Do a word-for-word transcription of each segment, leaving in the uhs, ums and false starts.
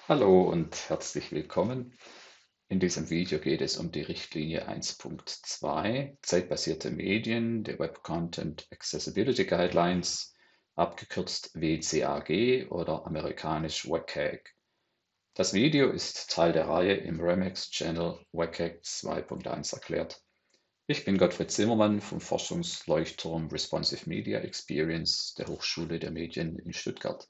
Hallo und herzlich willkommen. In diesem Video geht es um die Richtlinie eins Punkt zwei, zeitbasierte Medien, der Web Content Accessibility Guidelines, abgekürzt W C A G oder amerikanisch W C A G. Das Video ist Teil der Reihe im Remix-Channel W C A G zwei Punkt eins erklärt. Ich bin Gottfried Zimmermann vom Forschungsleuchtturm Responsive Media Experience der Hochschule der Medien in Stuttgart.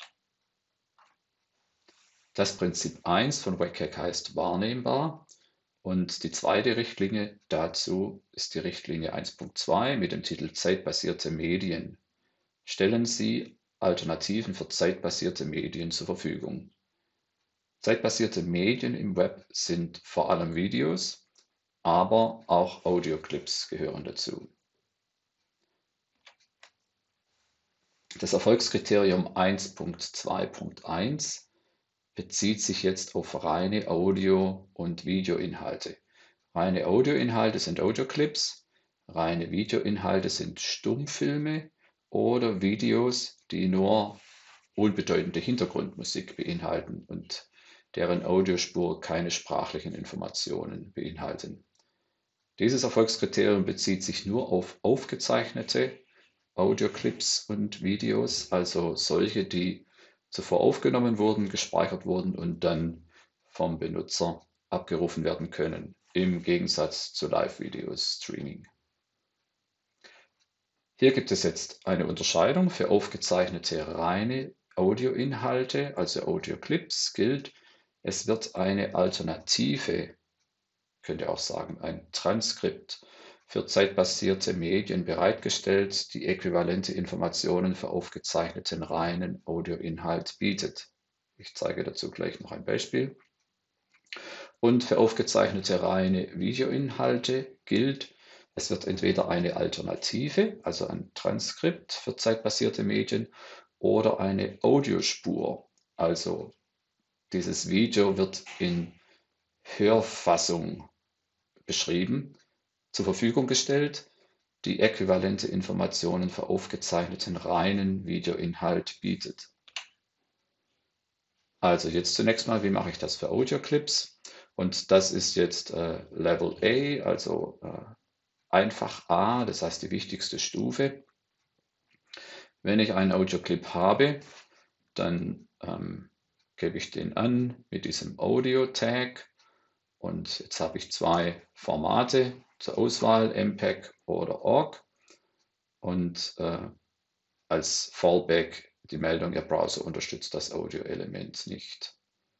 Das Prinzip eins von W C A G heißt wahrnehmbar und die zweite Richtlinie dazu ist die Richtlinie eins Punkt zwei mit dem Titel Zeitbasierte Medien. Stellen Sie Alternativen für zeitbasierte Medien zur Verfügung. Zeitbasierte Medien im Web sind vor allem Videos, aber auch Audioclips gehören dazu. Das Erfolgskriterium eins Punkt zwei Punkt eins bezieht sich jetzt auf reine Audio- und Videoinhalte. Reine Audioinhalte sind Audioclips, reine Videoinhalte sind Stummfilme oder Videos, die nur unbedeutende Hintergrundmusik beinhalten und deren Audiospur keine sprachlichen Informationen beinhalten. Dieses Erfolgskriterium bezieht sich nur auf aufgezeichnete Audioclips und Videos, also solche, die zuvor aufgenommen wurden, gespeichert wurden und dann vom Benutzer abgerufen werden können, im Gegensatz zu Live-Video-Streaming. Hier gibt es jetzt eine Unterscheidung. Für aufgezeichnete reine Audioinhalte, also Audioclips, gilt, es wird eine Alternative, könnt ihr auch sagen, ein Transkript für zeitbasierte Medien bereitgestellt, die äquivalente Informationen für aufgezeichneten reinen Audioinhalt bietet. Ich zeige dazu gleich noch ein Beispiel. Und für aufgezeichnete reine Videoinhalte gilt, es wird entweder eine Alternative, also ein Transkript für zeitbasierte Medien, oder eine Audiospur, also dieses Video wird in Hörfassung beschrieben, zur Verfügung gestellt, die äquivalente Informationen für aufgezeichneten reinen Videoinhalt bietet. Also jetzt zunächst mal, wie mache ich das für Audioclips? Und das ist jetzt äh, Level A, also äh, einfach A, das heißt die wichtigste Stufe. Wenn ich einen Audioclip habe, dann ähm, gebe ich den an mit diesem Audio-Tag. Und jetzt habe ich zwei Formate zur Auswahl, M P E G oder O G. Und äh, als Fallback die Meldung, Ihr Browser unterstützt das Audio-Element nicht.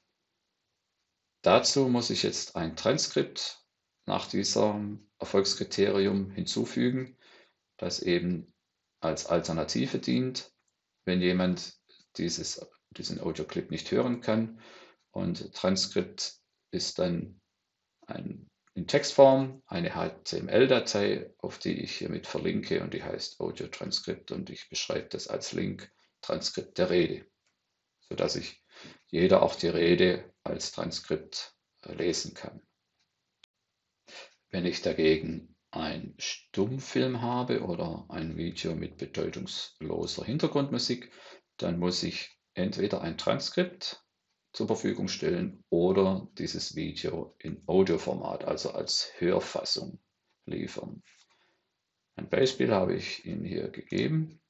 Dazu muss ich jetzt ein Transkript nach diesem Erfolgskriterium hinzufügen, das eben als Alternative dient, wenn jemand dieses, diesen Audioclip nicht hören kann. Und Transkript ist dann ein, in Textform eine H T M L-Datei, auf die ich hiermit verlinke und die heißt Audio-Transkript und ich beschreibe das als Link Transkript der Rede, sodass ich jeder auch die Rede als Transkript lesen kann. Wenn ich dagegen einen Stummfilm habe oder ein Video mit bedeutungsloser Hintergrundmusik, dann muss ich entweder ein Transkript zur Verfügung stellen oder dieses Video in Audioformat, also als Hörfassung liefern. Ein Beispiel habe ich Ihnen hier gegeben.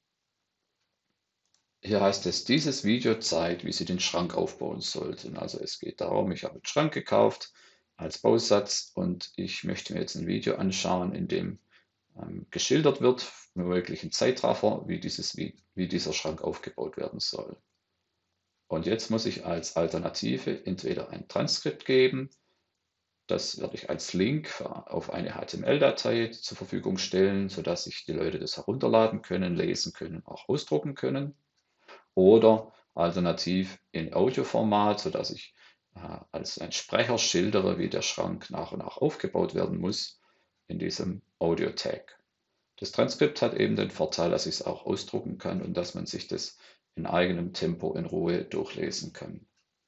Hier heißt es, dieses Video zeigt, wie Sie den Schrank aufbauen sollten. Also es geht darum, ich habe einen Schrank gekauft als Bausatz und ich möchte mir jetzt ein Video anschauen, in dem ähm, geschildert wird, mit möglichen Zeitraffer, wie, dieses, wie, wie dieser Schrank aufgebaut werden soll. Und jetzt muss ich als Alternative entweder ein Transkript geben, das werde ich als Link auf eine H T M L-Datei zur Verfügung stellen, sodass sich die Leute das herunterladen können, lesen können, auch ausdrucken können. Oder alternativ in Audioformat, sodass ich äh, als ein Sprecher schildere, wie der Schrank nach und nach aufgebaut werden muss in diesem Audio-Tag. Das Transkript hat eben den Vorteil, dass ich es auch ausdrucken kann und dass man sich das in eigenem Tempo in Ruhe durchlesen kann.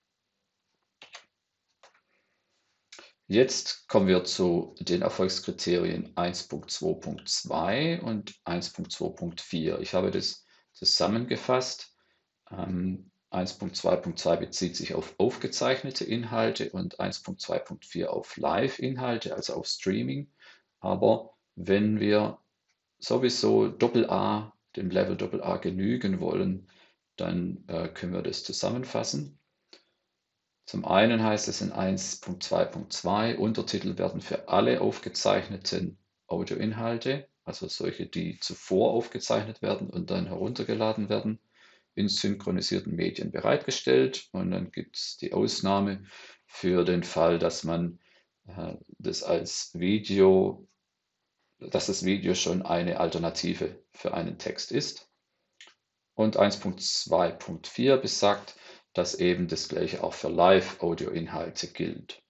Jetzt kommen wir zu den Erfolgskriterien eins Punkt zwei Punkt zwei und eins Punkt zwei Punkt vier. Ich habe das zusammengefasst. Ähm, eins Punkt zwei Punkt zwei bezieht sich auf aufgezeichnete Inhalte und eins Punkt zwei Punkt vier auf Live-Inhalte, also auf Streaming. Aber wenn wir sowieso Doppel-A, dem Level Doppel-A genügen wollen, dann äh, können wir das zusammenfassen. Zum einen heißt es in eins Punkt zwei Punkt zwei, Untertitel werden für alle aufgezeichneten Audioinhalte, also solche, die zuvor aufgezeichnet werden und dann heruntergeladen werden, in synchronisierten Medien bereitgestellt. Und dann gibt es die Ausnahme für den Fall, dass man äh, das als Video, dass das Video schon eine Alternative für einen Text ist. Und eins Punkt zwei Punkt vier besagt, dass eben das gleiche auch für Live-Audio-Inhalte gilt.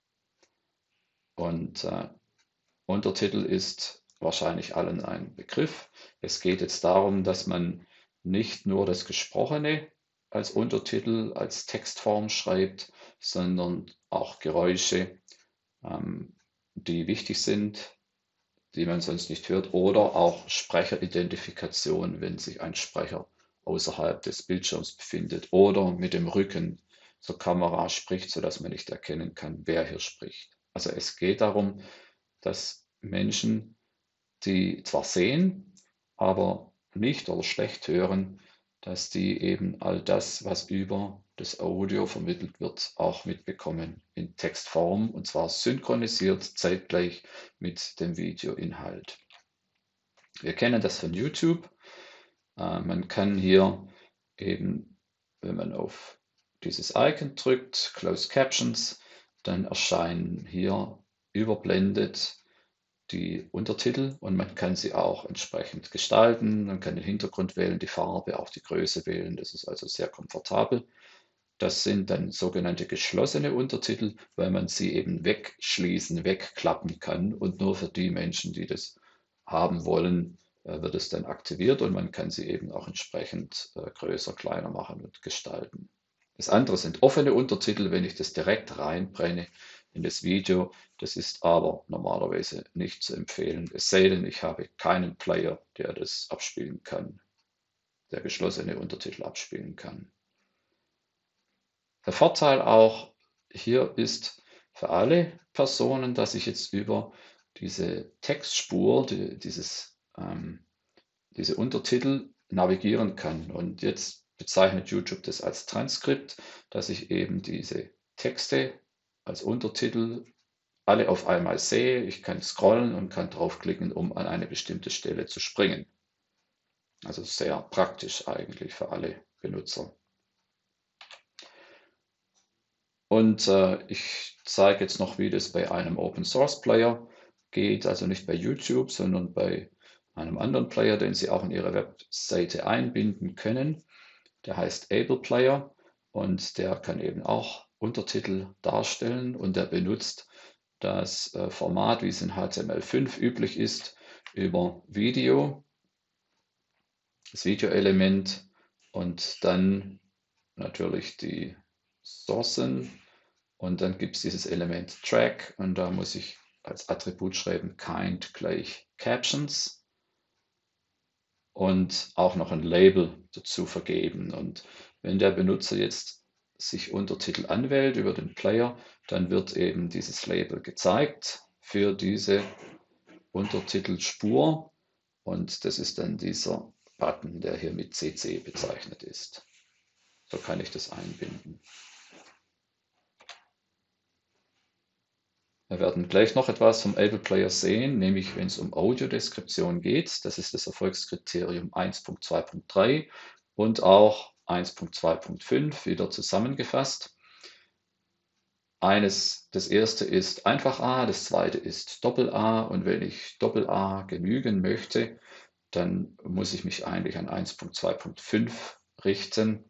Und äh, Untertitel ist wahrscheinlich allen ein Begriff. Es geht jetzt darum, dass man nicht nur das Gesprochene als Untertitel, als Textform schreibt, sondern auch Geräusche, ähm, die wichtig sind, die man sonst nicht hört, oder auch Sprecheridentifikation, wenn sich ein Sprecher außerhalb des Bildschirms befindet oder mit dem Rücken zur Kamera spricht, sodass man nicht erkennen kann, wer hier spricht. Also es geht darum, dass Menschen, die zwar sehen, aber nicht oder schlecht hören, dass die eben all das, was über das Audio vermittelt wird, auch mitbekommen in Textform, und zwar synchronisiert zeitgleich mit dem Videoinhalt. Wir kennen das von YouTube. Äh, man kann hier eben, wenn man auf dieses Icon drückt, Closed Captions, dann erscheinen hier überblendet die Untertitel und man kann sie auch entsprechend gestalten. Man kann den Hintergrund wählen, die Farbe, auch die Größe wählen. Das ist also sehr komfortabel. Das sind dann sogenannte geschlossene Untertitel, weil man sie eben wegschließen, wegklappen kann, und nur für die Menschen, die das haben wollen, wird es dann aktiviert und man kann sie eben auch entsprechend größer, kleiner machen und gestalten. Das andere sind offene Untertitel, wenn ich das direkt reinbrenne in das Video. Das ist aber normalerweise nicht zu empfehlen, es sei denn, ich habe keinen Player, der das abspielen kann, der geschlossene Untertitel abspielen kann. Der Vorteil auch hier ist für alle Personen, dass ich jetzt über diese Textspur, die, dieses, ähm, diese Untertitel navigieren kann. Und jetzt bezeichnet YouTube das als Transkript, dass ich eben diese Texte als Untertitel alle auf einmal sehe. Ich kann scrollen und kann draufklicken, um an eine bestimmte Stelle zu springen. Also sehr praktisch eigentlich für alle Benutzer. Und äh, ich zeige jetzt noch, wie das bei einem Open Source Player geht, also nicht bei YouTube, sondern bei einem anderen Player, den Sie auch in Ihre Webseite einbinden können. Der heißt AblePlayer und der kann eben auch Untertitel darstellen und der benutzt das äh, Format, wie es in H T M L fünf üblich ist, über Video, das Videoelement und dann natürlich die Sourcen. Und dann gibt es dieses Element Track und da muss ich als Attribut schreiben kind gleich Captions und auch noch ein Label dazu vergeben. Und wenn der Benutzer jetzt sich Untertitel anwählt über den Player, dann wird eben dieses Label gezeigt für diese Untertitelspur und das ist dann dieser Button, der hier mit C C bezeichnet ist. So kann ich das einbinden. Wir werden gleich noch etwas vom AblePlayer sehen, nämlich wenn es um Audiodeskription geht. Das ist das Erfolgskriterium eins Punkt zwei Punkt drei und auch eins Punkt zwei Punkt fünf wieder zusammengefasst. Eines, das erste ist einfach A, das zweite ist Doppel-A und wenn ich Doppel-A genügen möchte, dann muss ich mich eigentlich an eins Punkt zwei Punkt fünf richten,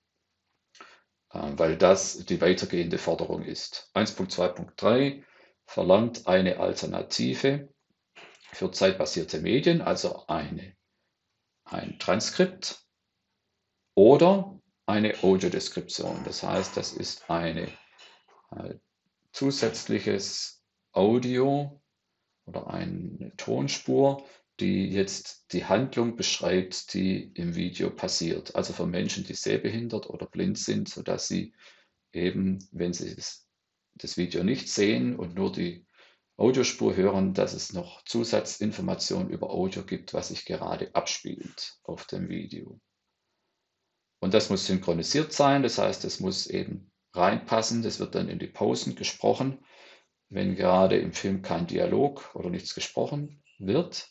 weil das die weitergehende Forderung ist. eins Punkt zwei Punkt drei verlangt eine Alternative für zeitbasierte Medien, also eine, ein Transkript oder eine Audiodeskription. Das heißt, das ist eine äh, zusätzliches Audio oder eine Tonspur, die jetzt die Handlung beschreibt, die im Video passiert. Also für Menschen, die sehbehindert oder blind sind, sodass sie eben, wenn sie das, das Video nicht sehen und nur die Audiospur hören, dass es noch Zusatzinformationen über Audio gibt, was sich gerade abspielt auf dem Video. Und das muss synchronisiert sein, das heißt, es muss eben reinpassen, das wird dann in die Pausen gesprochen, wenn gerade im Film kein Dialog oder nichts gesprochen wird.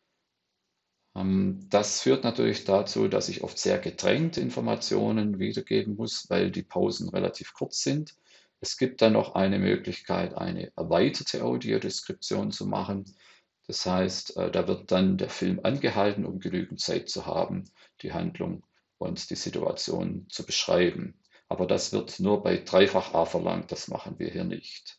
Das führt natürlich dazu, dass ich oft sehr gedrängt Informationen wiedergeben muss, weil die Pausen relativ kurz sind. Es gibt dann noch eine Möglichkeit, eine erweiterte Audiodeskription zu machen. Das heißt, da wird dann der Film angehalten, um genügend Zeit zu haben, die Handlung und die Situation zu beschreiben. Aber das wird nur bei Dreifach A verlangt, das machen wir hier nicht.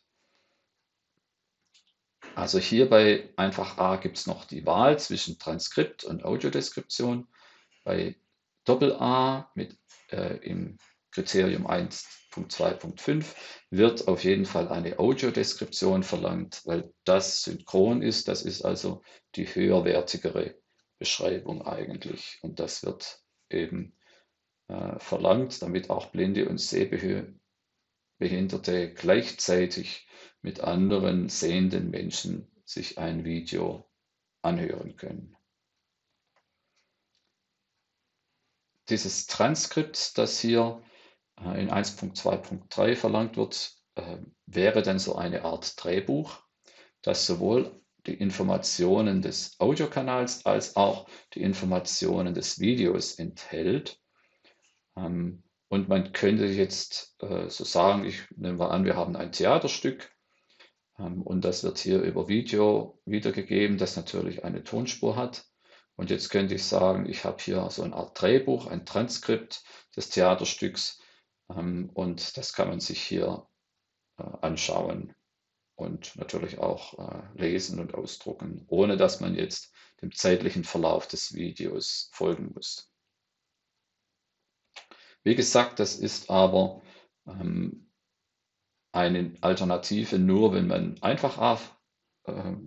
Also hier bei Einfach A gibt es noch die Wahl zwischen Transkript und Audiodeskription. Bei Doppel A mit äh, im Kriterium eins Punkt zwei Punkt fünf wird auf jeden Fall eine Audiodeskription verlangt, weil das synchron ist. Das ist also die höherwertigere Beschreibung eigentlich. Und das wird eben äh, verlangt, damit auch Blinde und Sehbehinderte gleichzeitig mit anderen sehenden Menschen sich ein Video anhören können. Dieses Transkript, das hier in eins Punkt zwei Punkt drei verlangt wird, wäre dann so eine Art Drehbuch, das sowohl die Informationen des Audiokanals als auch die Informationen des Videos enthält. Und man könnte jetzt so sagen, ich nehme mal an, wir haben ein Theaterstück und das wird hier über Video wiedergegeben, das natürlich eine Tonspur hat. Und jetzt könnte ich sagen, ich habe hier so eine Art Drehbuch, ein Transkript des Theaterstücks und das kann man sich hier anschauen und natürlich auch lesen und ausdrucken, ohne dass man jetzt dem zeitlichen Verlauf des Videos folgen muss. Wie gesagt, das ist aber ähm, eine Alternative nur, wenn man einfach A äh,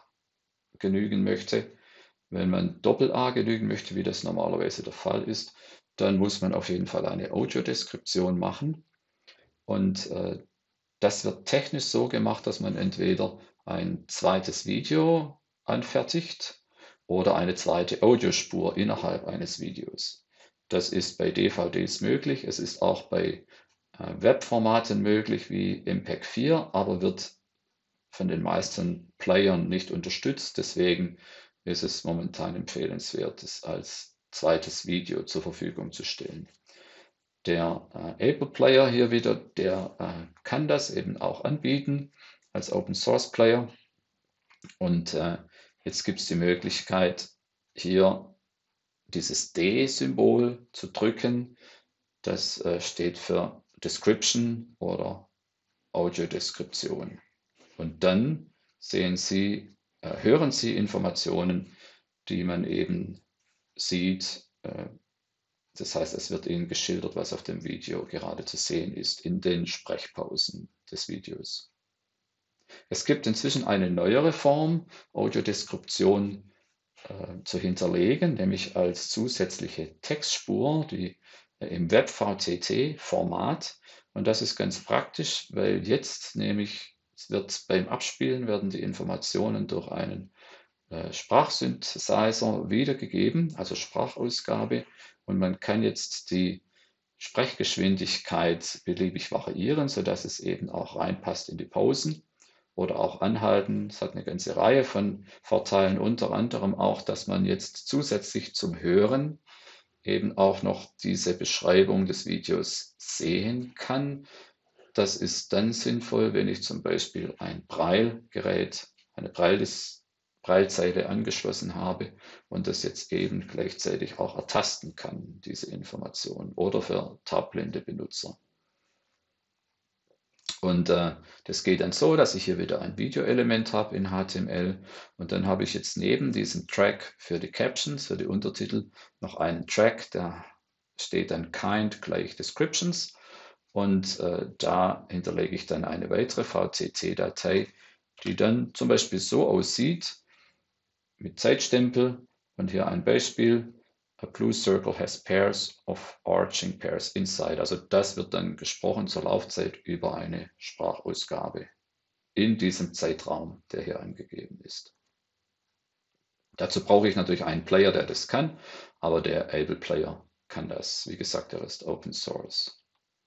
genügen möchte. Wenn man Doppel A genügen möchte, wie das normalerweise der Fall ist, dann muss man auf jeden Fall eine Audiodeskription machen. Und äh, das wird technisch so gemacht, dass man entweder ein zweites Video anfertigt oder eine zweite Audiospur innerhalb eines Videos. Das ist bei D V Ds möglich. Es ist auch bei äh, Webformaten möglich wie M P E G vier, aber wird von den meisten Playern nicht unterstützt. Deswegen ist es momentan empfehlenswert, es als zweites Video zur Verfügung zu stellen. Der äh, Able Player hier wieder, der äh, kann das eben auch anbieten als Open Source Player. Und äh, jetzt gibt es die Möglichkeit, hier dieses D-Symbol zu drücken. Das äh, steht für Description oder Audiodeskription. Und dann sehen Sie, äh, hören Sie Informationen, die man eben sieht. Äh, das heißt, es wird Ihnen geschildert, was auf dem Video gerade zu sehen ist, in den Sprechpausen des Videos. Es gibt inzwischen eine neuere Form, Audiodeskription äh, zu hinterlegen, nämlich als zusätzliche Textspur, die äh, im WebV T T-Format. Und das ist ganz praktisch, weil jetzt nämlich es wird beim Abspielen werden die Informationen durch einen äh, Sprachsynthesizer wiedergegeben, also Sprachausgabe. Und man kann jetzt die Sprechgeschwindigkeit beliebig variieren, sodass es eben auch reinpasst in die Pausen oder auch anhalten. Es hat eine ganze Reihe von Vorteilen, unter anderem auch, dass man jetzt zusätzlich zum Hören eben auch noch diese Beschreibung des Videos sehen kann. Das ist dann sinnvoll, wenn ich zum Beispiel ein Braillegerät, eine Braillezeile angeschlossen habe und das jetzt eben gleichzeitig auch ertasten kann, diese Information, oder für taubblinde Benutzer. Und äh, das geht dann so, dass ich hier wieder ein Videoelement habe in H T M L und dann habe ich jetzt neben diesem Track für die Captions, für die Untertitel, noch einen Track, da steht dann kind gleich Descriptions und äh, da hinterlege ich dann eine weitere V C T-Datei, die dann zum Beispiel so aussieht. mit Zeitstempel und hier ein Beispiel. A blue circle has pairs of arching pairs inside. Also das wird dann gesprochen zur Laufzeit über eine Sprachausgabe in diesem Zeitraum, der hier angegeben ist. Dazu brauche ich natürlich einen Player, der das kann, aber der Able Player kann das. Wie gesagt, der ist Open Source.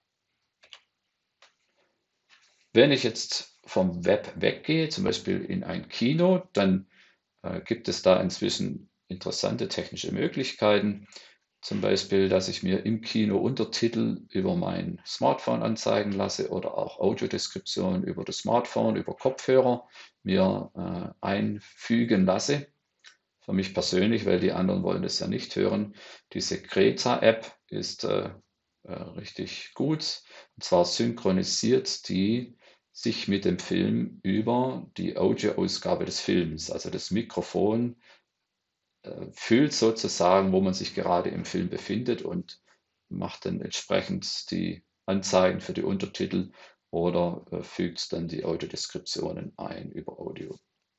Wenn ich jetzt vom Web weggehe, zum Beispiel in ein Kino, dann äh, gibt es da inzwischen interessante technische Möglichkeiten. Zum Beispiel, dass ich mir im Kino Untertitel über mein Smartphone anzeigen lasse oder auch Audiodeskription über das Smartphone, über Kopfhörer mir äh, einfügen lasse. Für mich persönlich, weil die anderen wollen das ja nicht hören. Diese Greta-App ist äh, äh, richtig gut. Und zwar synchronisiert die sich mit dem Film über die Audioausgabe des Films. Also das Mikrofon äh, fühlt sozusagen, wo man sich gerade im Film befindet und macht dann entsprechend die Anzeigen für die Untertitel oder äh, fügt dann die Audiodeskriptionen ein über Audio.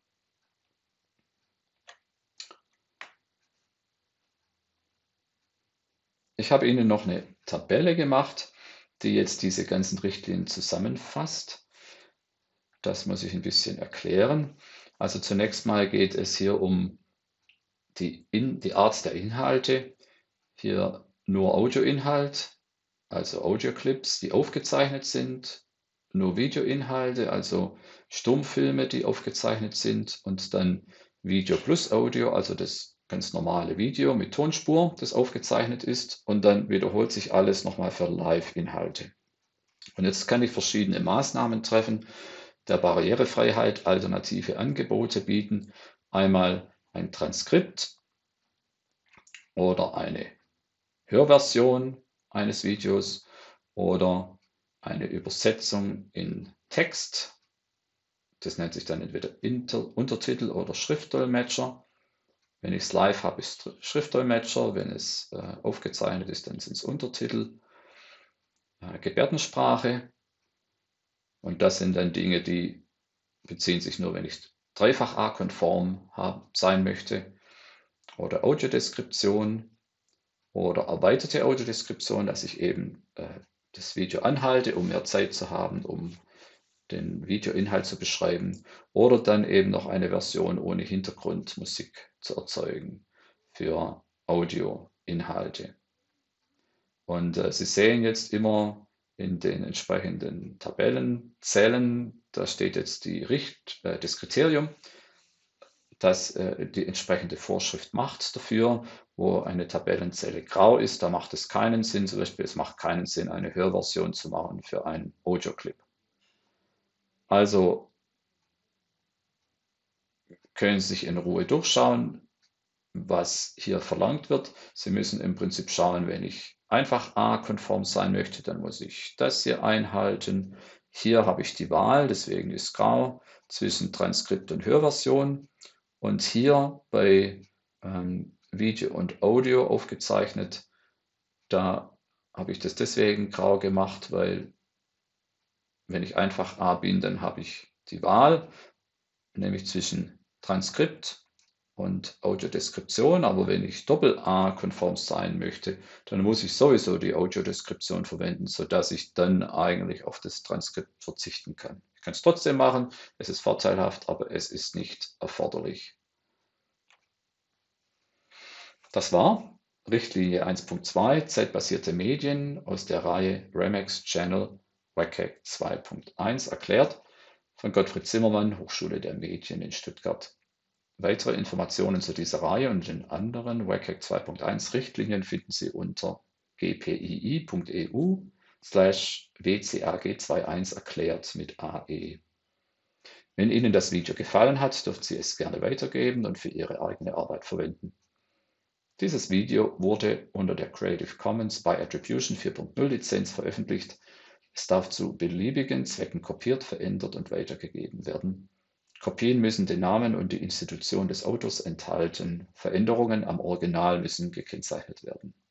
Ich habe Ihnen noch eine Tabelle gemacht, die jetzt diese ganzen Richtlinien zusammenfasst. Das muss ich ein bisschen erklären. Also zunächst mal geht es hier um die, in, die Art der Inhalte. Hier nur Audioinhalt, also Audioclips, die aufgezeichnet sind, nur Videoinhalte, also Stummfilme, die aufgezeichnet sind und dann Video plus Audio, also das ganz normale Video mit Tonspur, das aufgezeichnet ist und dann wiederholt sich alles nochmal für Live-Inhalte. Und jetzt kann ich verschiedene Maßnahmen treffen, der Barrierefreiheit alternative Angebote bieten. Einmal ein Transkript oder eine Hörversion eines Videos oder eine Übersetzung in Text. Das nennt sich dann entweder Inter Untertitel oder Schriftdolmetscher. Wenn ich es live habe, ist es Schriftdolmetscher. Wenn es äh, aufgezeichnet ist, dann sind es Untertitel. Äh, Gebärdensprache. Und das sind dann Dinge, die beziehen sich nur, wenn ich dreifach A-konform sein möchte. Oder Audiodeskription oder erweiterte Audiodeskription, dass ich eben äh, das Video anhalte, um mehr Zeit zu haben, um den Videoinhalt zu beschreiben. Oder dann eben noch eine Version ohne Hintergrundmusik zu erzeugen für Audioinhalte. Und äh, Sie sehen jetzt immer in den entsprechenden Tabellenzellen, da steht jetzt die Richt, äh, das Kriterium, das äh, die entsprechende Vorschrift macht dafür. Wo eine Tabellenzelle grau ist, da macht es keinen Sinn. Zum Beispiel, es macht keinen Sinn, eine Hörversion zu machen für einen Audioclip. Also können Sie sich in Ruhe durchschauen, was hier verlangt wird. Sie müssen im Prinzip schauen, wenn ich einfach A-konform sein möchte, dann muss ich das hier einhalten. Hier habe ich die Wahl, deswegen ist grau, zwischen Transkript und Hörversion. Und hier bei ähm, Video und Audio aufgezeichnet, da habe ich das deswegen grau gemacht, weil wenn ich einfach A bin, dann habe ich die Wahl, nämlich zwischen Transkript und Audiodeskription. Aber wenn ich Doppel-A-konform sein möchte, dann muss ich sowieso die Audiodeskription verwenden, sodass ich dann eigentlich auf das Transkript verzichten kann. Ich kann es trotzdem machen, es ist vorteilhaft, aber es ist nicht erforderlich. Das war Richtlinie eins Punkt zwei, zeitbasierte Medien aus der Reihe Remex Channel W C A G zwei Punkt eins erklärt von Gottfried Zimmermann, Hochschule der Medien in Stuttgart. Weitere Informationen zu dieser Reihe und den anderen W C A G zwei Punkt eins Richtlinien finden Sie unter g p i i punkt e u slash w c a g einundzwanzig erklärt mit A E. Wenn Ihnen das Video gefallen hat, dürfen Sie es gerne weitergeben und für Ihre eigene Arbeit verwenden. Dieses Video wurde unter der Creative Commons by Attribution vier Punkt null Lizenz veröffentlicht. Es darf zu beliebigen Zwecken kopiert, verändert und weitergegeben werden. Kopien müssen den Namen und die Institution des Autors enthalten. Veränderungen am Original müssen gekennzeichnet werden.